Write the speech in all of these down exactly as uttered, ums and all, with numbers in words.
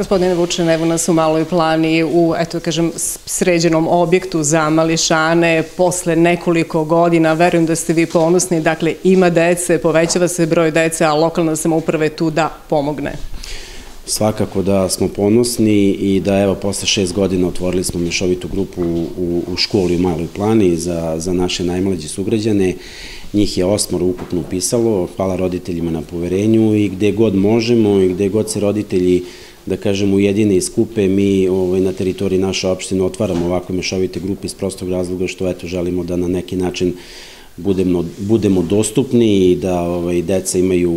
Gospodine Vučin, evo nas u Maloj Plani u, eto kažem, sređenom objektu za mališane. Posle nekoliko godina, verujem da ste vi ponosni, dakle ima dece, povećava se broj dece, a lokalna samouprava je tu da pomogne. Svakako da smo ponosni i da evo posle šest godina otvorili smo mešovitu grupu u, u školi u Maloj Plani za, za naše najmlađe sugrađane. Njih je osmoro ukupno upisalo, hvala roditeljima na poverenju i gde god možemo i gde god se roditelji, da kažem, ujedine i skupe, mi ovaj, na teritoriji naše opštine otvaramo ovakve mešovite grupe iz prostog razloga što eto želimo da na neki način budemo, budemo dostupni i da ovaj, deca imaju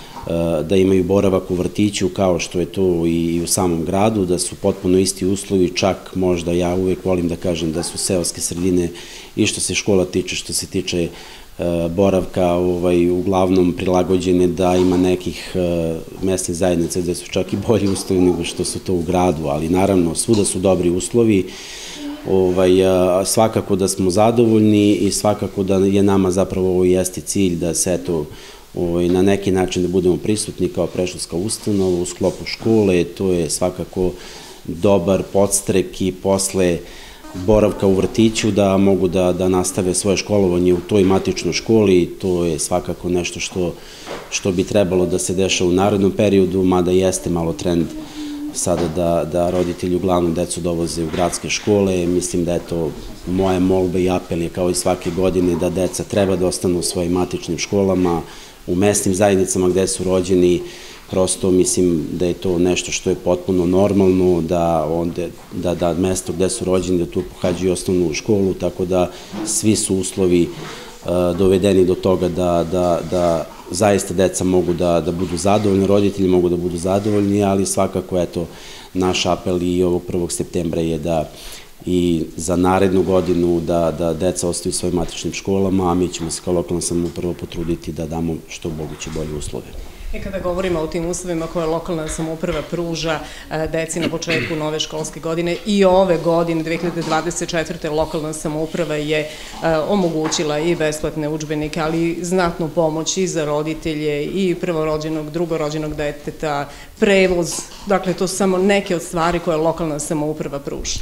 da imaju boravak u vrtiću kao što je to i u samom gradu, da su potpuno isti uslovi, čak možda ja uvek volim da kažem da su seoske sredine i što se škola tiče, što se tiče boravka ovaj, uglavnom prilagođene da ima nekih mesnih zajednica gde su čak i bolji uslovi nego što su to u gradu, ali naravno svuda su dobri uslovi. Ovaj, svakako da smo zadovoljni i svakako da je nama zapravo ovo jeste cilj da se eto na neki način da budemo prisutni kao predškolska ustanova u sklopu škole. To je svakako dobar podstrek i posle boravka u vrtiću da mogu da, da nastave svoje školovanje u toj matičnoj školi. To je svakako nešto što, što bi trebalo da se dešava u narednom periodu, mada jeste malo trend sada da, da roditelji uglavnom decu dovoze u gradske škole. Mislim da je to moja molba i apel je kao i svake godine da deca treba da ostanu u svojim matičnim školama, u mesnim zajednicama gde su rođeni. Prosto mislim da je to nešto što je potpuno normalno, da, onda, da, da mesto gde su rođeni, da tu pohađaju osnovnu školu, tako da svi su uslovi uh, dovedeni do toga da, da, da zaista deca mogu da, da budu zadovoljni, roditelji mogu da budu zadovoljni, ali svakako eto naš apel i ovog prvog septembra je da i za narednu godinu da, da deca ostaju u svojim matičnim školama, a mi ćemo se kao lokalna samouprava potruditi da damo što moguće bolje uslove. I kada govorimo o tim uslovima koje lokalna samouprava pruža deci na početku nove školske godine i ove godine, dve hiljade dvadeset četvrte. lokalna samouprava je omogućila i besplatne udžbenike, ali i znatnu pomoć i za roditelje i prvorođenog, drugorođenog deteta, prevoz. Dakle, to su samo neke od stvari koje lokalna samouprava pruža.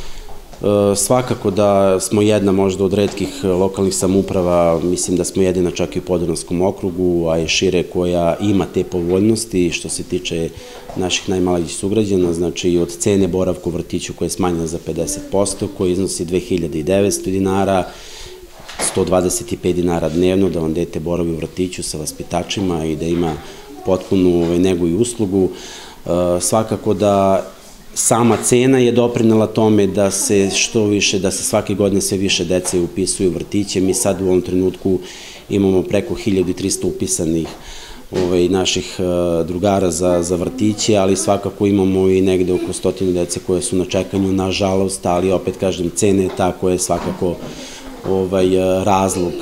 Svakako da smo jedna možda od retkih lokalnih samouprava, mislim da smo jedina čak i u Podunavskom okrugu, a i šire koja ima te povoljnosti što se tiče naših najmlađih sugrađana, znači od cene boravka u vrtiću koja je smanjena za pedeset posto, koja iznosi dve hiljade devetsto dinara, sto dvadeset pet dinara dnevno, da vam dete boravi u vrtiću sa vaspitačima i da ima potpunu negu i uslugu. Svakako da sama cena je doprinela tome da se što više, da se svake godine sve više dece upisuju u vrtiće. Mi sad u ovom trenutku imamo preko hiljadu trista upisanih ovaj, naših uh, drugara za, za vrtiće, ali svakako imamo i negde oko stotinu dece koje su na čekanju, nažalost, ali opet kažem, cena je ta koja je svakako ovaj, razlog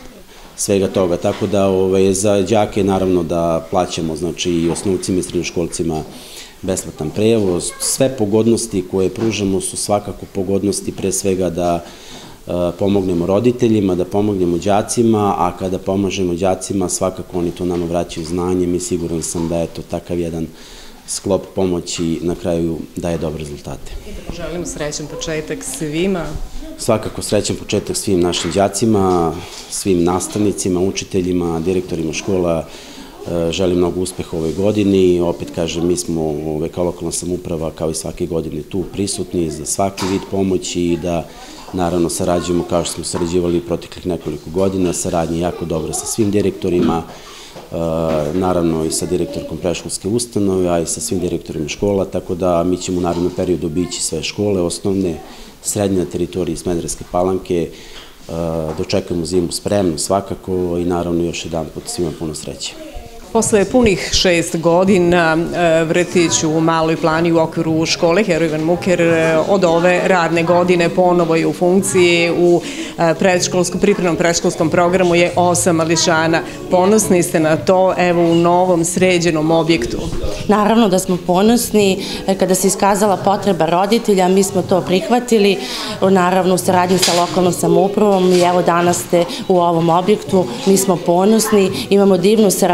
svega toga. Tako da ovaj, za đake naravno da plaćamo, znači i osnovcima i srednjoškolcima besplatan prevoz. Sve pogodnosti koje pružamo su svakako pogodnosti pre svega da e, pomognemo roditeljima, da pomognemo đacima, a kada pomažemo đacima svakako oni to nama vraćaju znanjem i siguran sam da je to takav jedan sklop pomoći na kraju daje dobre rezultate. I da poželim srećan početak svima. Svakako srećan početak svim našim đacima, svim nastavnicima, učiteljima, direktorima škola. Želim mnogo uspeha u ovoj godini. Opet kažem, mi smo kao lokalna samouprava kao i svake godine tu prisutni za svaki vid pomoći i da naravno sarađujemo kao što smo sarađivali proteklih nekoliko godina. Saradnja je jako dobra sa svim direktorima, naravno i sa direktorkom predškolske ustanove, a i sa svim direktorima škola, tako da mi ćemo u narednom periodu obići sve škole, osnovne, srednje na teritoriji Smederevske Palanke. Dočekujemo zimu spremno svakako i naravno još jedan put svima puno sreće. Posle punih šest godina vrtić u Maloj Plani u okviru škole Heroj Ivan Muker od ove radne godine ponovo je u funkciji. U predškolskom, pripremnom predškolskom programu je osam mališana. Ponosni ste na to, evo u novom sređenom objektu? Naravno da smo ponosni. Kada se iskazala potreba roditelja, mi smo to prihvatili, naravno u saradnji sa lokalnom samoupravom i evo danas ste u ovom objektu. Mi smo ponosni, imamo divnu saradnju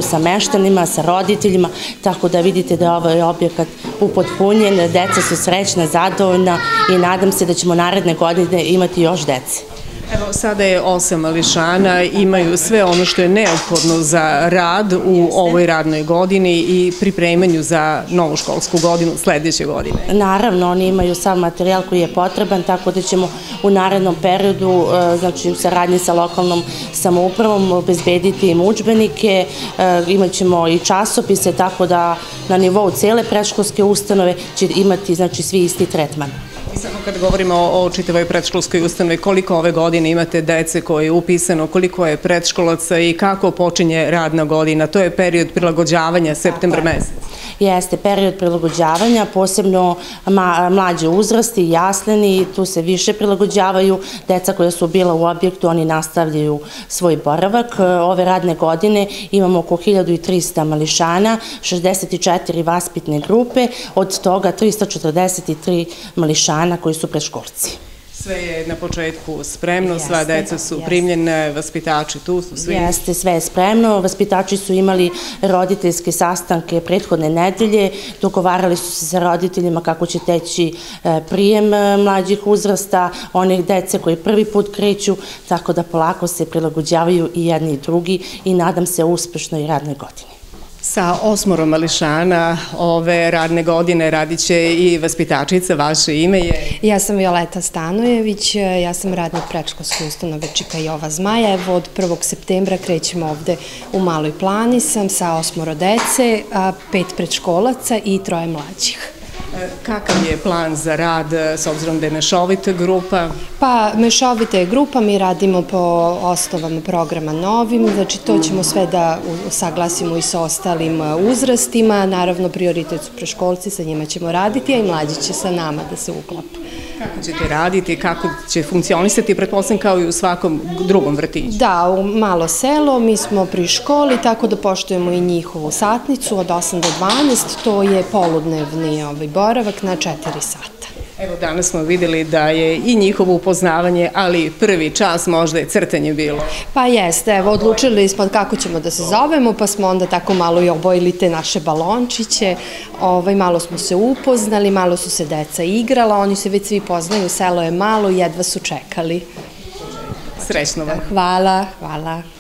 sa meštanima, sa roditeljima, tako da vidite da je ovaj objekat upotpunjen, deca su srećna, zadovoljna i nadam se da ćemo naredne godine imati još dece. Evo, sada je osam mališana, imaju sve ono što je neophodno za rad u ovoj radnoj godini i pripremanju za novu školsku godinu sledeće godine. Naravno, oni imaju sav materijal koji je potreban, tako da ćemo u narednom periodu, znači u saradnji sa lokalnom samoupravom, obezbediti im udžbenike, imat ćemo i časopise, tako da na nivou cele predškolske ustanove će imati, znači, svi isti tretman. Samo kad govorimo o čitavoj predškolskoj ustanovi, koliko ove godine imate dece koje je upisano, koliko je predškolaca i kako počinje radna godina? To je period prilagođavanja, septembar mesec. Jeste, period prilagođavanja, posebno mlađe uzrasti, jasleni, tu se više prilagođavaju. Deca koja su bila u objektu, oni nastavljaju svoj boravak. Ove radne godine imamo oko hiljadu trista mališana, šezdeset četiri vaspitne grupe, od toga trista četrdeset tri mališana koji su predškolci. Sve je na početku spremno, sva deca su primljene, vaspitači tu su svi. Jeste, sve je spremno. Vaspitači su imali roditeljske sastanke prethodne nedelje, dogovarali su se sa roditeljima kako će teći prijem mlađih uzrasta, onih dece koji prvi put kreću, tako da polako se prilagođavaju i jedni i drugi i nadam se uspešnoj radnoj godini. Sa osmorom mališana ove radne godine radit će i vaspitačica, vaše ime je? Ja sam Violeta Stanojević, ja sam radnik predškolske ustanove Čika Jova Zmaja. Evo od prvog septembra krećemo ovde u Maloj Plani, sam sa osmoro dece, pet predškolaca i troje mlađih. Kakav je plan za rad s obzirom da je mešovita grupa? Pa, mešovita je grupa, mi radimo po osnovama programa novim, znači to ćemo sve da usaglasimo i sa ostalim uzrastima, naravno prioritet su preškolci, sa njima ćemo raditi, a i mlađi će sa nama da se uklope. Kako ćete raditi, kako će funkcionisati, pretpostavljam kao i u svakom drugom vrtiću? Da, u malo selo, mi smo pri školi, tako da poštujemo i njihovu satnicu od osam do dvanaest, to je poludnevni boravak na četiri sata. Evo, danas smo videli da je i njihovo upoznavanje, ali prvi čas možda je crtanje bilo. Pa jeste, evo, odlučili smo kako ćemo da se zovemo, pa smo onda tako malo i obojili te naše balončiće, malo smo se upoznali, malo su se deca igrala, oni se već svi poznaju, selo je malo i jedva su čekali. Srećno vam. Hvala, hvala.